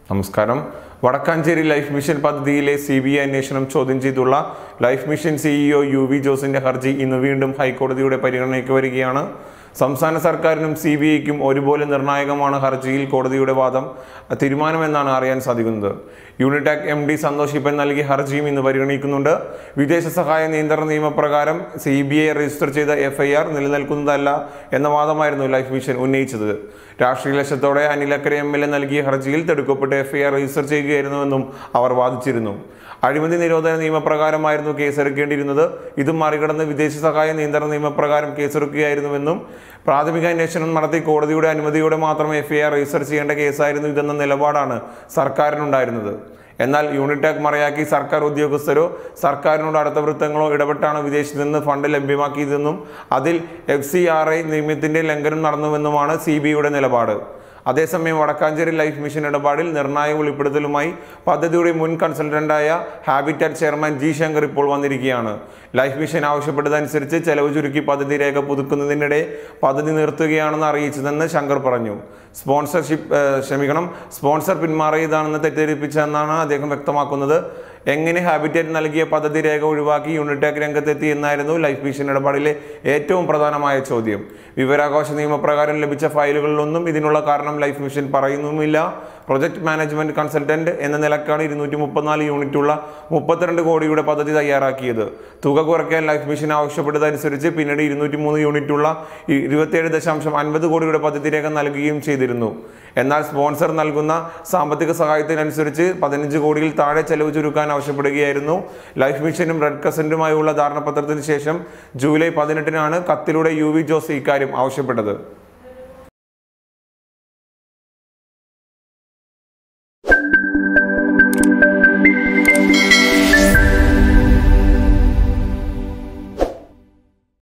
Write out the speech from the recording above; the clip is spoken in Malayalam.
നമസ്കാരം. വടക്കാഞ്ചേരി ലൈഫ് മിഷൻ പദ്ധതിയിലെ CBI അന്വേഷണം ചോദ്യം ചെയ്തുള്ള ലൈഫ് മിഷൻ CEO UV ജോസിന്റെ ഹർജി ഇന്ന് വീണ്ടും ഹൈക്കോടതിയുടെ പരിഗണനയ്ക്ക് വരികയാണ്. സംസ്ഥാന സർക്കാരിനും CBIക്കും ഒരുപോലെ നിർണായകമാണ് ഹർജിയിൽ കോടതിയുടെ വാദം തീരുമാനമെന്നാണ് അറിയാൻ സാധിക്കുന്നത്. യൂണിടാക് MD സന്തോഷ് ഇപ്പൻ നൽകിയ ഹർജിയും ഇന്ന് പരിഗണിക്കുന്നുണ്ട്. വിദേശ സഹായ നിയന്ത്രണ നിയമപ്രകാരം CBI രജിസ്റ്റർ ചെയ്ത FIR നിലനിൽക്കുന്നതല്ല എന്ന വാദമായിരുന്നു ലൈഫ് മിഷൻ ഉന്നയിച്ചത്. രാഷ്ട്രീയ ലക്ഷ്യത്തോടെ അനിലക്കര MLA നൽകിയ ഹർജിയിൽ തെടുക്കപ്പെട്ട് FIR രജിസ്റ്റർ ചെയ്യുകയായിരുന്നുവെന്നും അവർ വാദിച്ചിരുന്നു. അഴിമതി നിരോധന നിയമപ്രകാരമായിരുന്നു കേസെടുക്കേണ്ടിയിരുന്നത്. ഇത് മറികടന്ന് വിദേശ സഹായ നിയന്ത്രണ നിയമപ്രകാരം കേസെടുക്കുകയായിരുന്നുവെന്നും പ്രാഥമിക അന്വേഷണം നടത്തി കോടതിയുടെ അനുമതിയോടെ മാത്രം FIR രജിസ്റ്റർ ചെയ്യേണ്ട കേസായിരുന്നു ഇതെന്ന നിലപാടാണ് സർക്കാരിനുണ്ടായിരുന്നത്. എന്നാൽ യൂണിടാക് മറയാക്കി സർക്കാർ ഉദ്യോഗസ്ഥരോ സർക്കാരിനോട് അടുത്ത വൃത്തങ്ങളോ ഇടപെട്ടാണ് വിദേശത്ത് നിന്ന് ഫണ്ട് ലഭ്യമാക്കിയതെന്നും അതിൽ FCRA നിയമത്തിന്റെ ലംഘനം നടന്നുവെന്നുമാണ് CBIയുടെ നിലപാട്. അതേസമയം വടക്കാഞ്ചേരി ലൈഫ് മിഷൻ ഇടപാടിൽ നിർണായക വെളിപ്പെടുത്തലുമായി പദ്ധതിയുടെ മുൻ കൺസൾട്ടന്റായ ഹാബിറ്റാറ്റ് ചെയർമാൻ G ശങ്കർ ഇപ്പോൾ വന്നിരിക്കുകയാണ്. ലൈഫ് മിഷൻ ആവശ്യപ്പെട്ടതനുസരിച്ച് ചെലവ് ചുരുക്കി പദ്ധതി രേഖ പുതുക്കുന്നതിനിടെ പദ്ധതി നിർത്തുകയാണെന്ന് അറിയിച്ചതെന്ന് ശങ്കർ പറഞ്ഞു. സ്പോൺസർ പിന്മാറിയതാണെന്ന് തെറ്റിദ്ധരിപ്പിച്ചെന്നാണ് അദ്ദേഹം വ്യക്തമാക്കുന്നത്. എങ്ങനെ ഹാബിറ്റാറ്റ് നൽകിയ പദ്ധതി രേഖ ഒഴിവാക്കി യൂണിടാക് രംഗത്തെത്തി എന്നായിരുന്നു ലൈഫ് മിഷൻ ഇടപാടിലെ ഏറ്റവും പ്രധാനമായ ചോദ്യം. വിവരാവകാശ നിയമപ്രകാരം ലഭിച്ച ഫയലുകളിലൊന്നും ഇതിനുള്ള കാരണം ലൈഫ് മിഷൻ പറയുന്നുമില്ല. പ്രൊജക്ട് മാനേജ്മെന്റ് കൺസൾട്ടന്റ് എന്ന നിലക്കാണ് 234 യൂണിറ്റുള്ള 32 കോടിയുടെ പദ്ധതി തയ്യാറാക്കിയത്. തുക കുറയ്ക്കാൻ ലൈഫ് മിഷൻ ആവശ്യപ്പെട്ടതനുസരിച്ച് പിന്നീട് 203 യൂണിറ്റുള്ള 27.50 കോടിയുടെ പദ്ധതി രേഖ നൽകുകയും ചെയ്തിരുന്നു. എന്നാൽ സ്പോൺസർ നൽകുന്ന സാമ്പത്തിക സഹായത്തിനനുസരിച്ച് 15 കോടിയിൽ താഴെ ചെലവ് ചുരുക്കാൻ ആവശ്യപ്പെടുകയായിരുന്നു. ലൈഫ് മിഷനും റെഡ് ക്രസന്റുമായുള്ള ധാരണാപത്രത്തിന് ശേഷം ജൂലൈ 18-നാണ് കത്തിലൂടെ UV ജോസ് ഇക്കാര്യം ആവശ്യപ്പെട്ടത്.